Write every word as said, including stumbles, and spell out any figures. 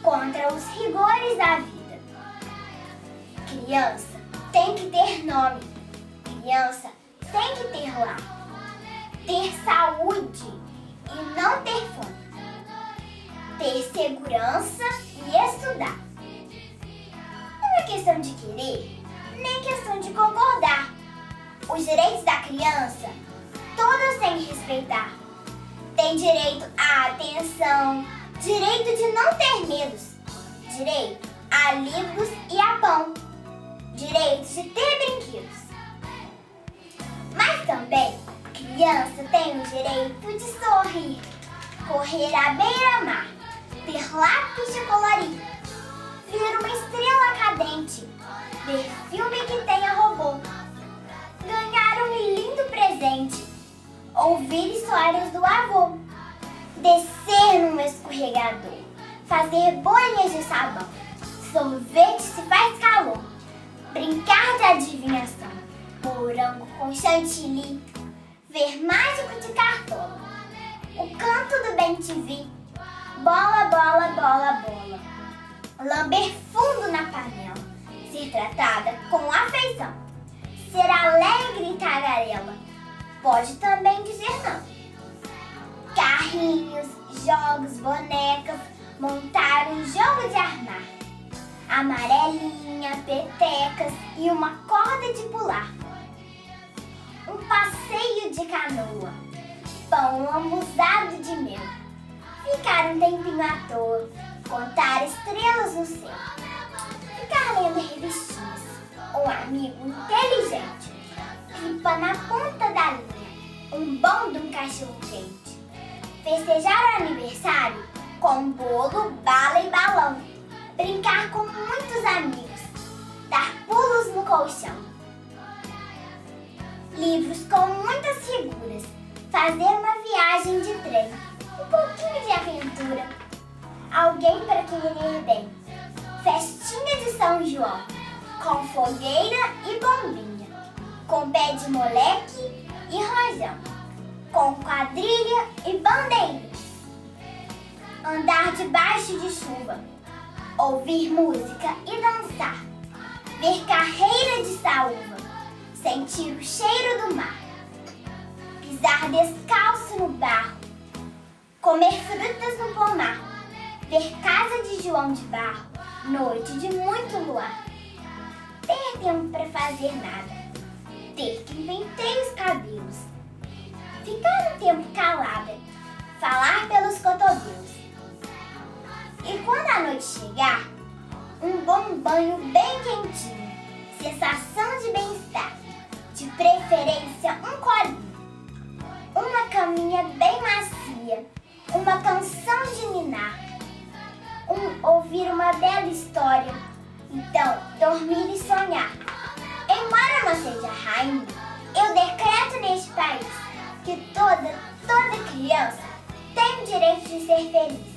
contra os rigores da vida. Criança tem que ter nome. Criança tem que ter lar. Ter saúde e não ter fome. Ter segurança e estudar. Não é questão de querer, nem questão de concordar. Os direitos da criança, todos têm que respeitar. Tem direito à atenção, direito de não ter medos, direito a livros e a pão, direito de ter brinquedos. Mas também, criança tem o direito de sorrir, correr à beira-mar, ter lápis de colorir, ver uma estrela cadente, ver filme que tenha robô, ganhar um lindo presente, ouvir histórias do avô, descer num escorregador, fazer bolhas de sabão, sorvete se faz calor, brincar de adivinhação, morango com chantilly, ver mágico de cartola, o canto do bem te vi, bola, bola, bola, bola, lamber fundo na panela, ser tratada com afeição, ser alegre e tagarela, pode também dizer não. Carrinhos, jogos, bonecas, montar um jogo de armar, amarelinha, petecas e uma corda de pular, um passeio de canoa, pão lambuzado de mel, ficar um tempinho à toa, contar estrelas no céu, ficar lendo revistinhas, um amigo inteligente, pipa na ponta da linha, um bom de um cachorro quente, festejar o aniversário com bolo, bala e balão, brincar com muitos amigos, dar pulos no colchão, livros com muitas figuras, fazer uma viagem de trem, um pouquinho de aventura, alguém para querer bem, festinha de São João, com fogueira e bombinha, com pé de moleque e rojão, com quadrilha e bandeirinhas, andar debaixo de chuva, ouvir música e dançar, ver carreira de saúva, sentir o cheiro do mar, pisar descalço no barro, comer frutas no pomar, ver casa de João de Barro, noite de muito luar, ter tempo para fazer nada, ter que pentear os cabelos, ficar um tempo calada, falar pelos cotovelos. E quando a noite chegar, um bom banho bem quentinho, sensação de bem-estar, de preferência um colinho, uma caminha bem macia, uma canção de ninar, um, ouvir uma bela história, então dormir e sonhar. Embora não seja rainha, eu decreto neste país que toda, toda criança tem o direito de ser feliz.